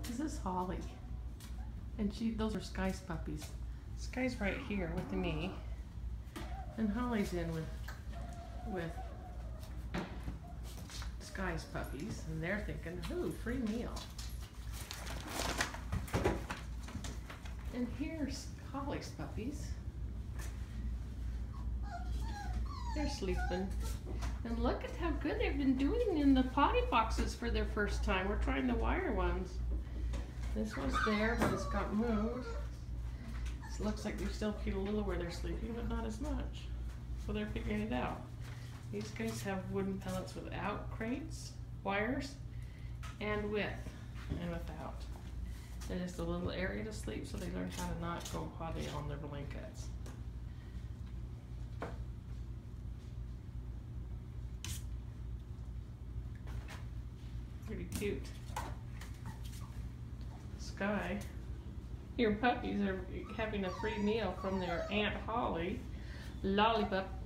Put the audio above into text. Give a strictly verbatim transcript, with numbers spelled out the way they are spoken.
This is Holly. And she, those are Sky's puppies. Sky's right here with me. And Holly's in with, with Sky's puppies. And they're thinking, ooh, free meal. And here's Holly's puppies. They're sleeping. And look at how good they've been doing in the potty boxes for their first time. We're trying the wire ones. This one's there, but it's got moved. It looks like they still feel a little where they're sleeping, but not as much. So they're figuring it out. These guys have wooden pellets without crates, wires, and with, and without. And just a little area to sleep, so they learn how to not go potty on their blankets. Pretty cute. Sky. Your puppies are having a free meal from their Aunt Holly. Lollipop.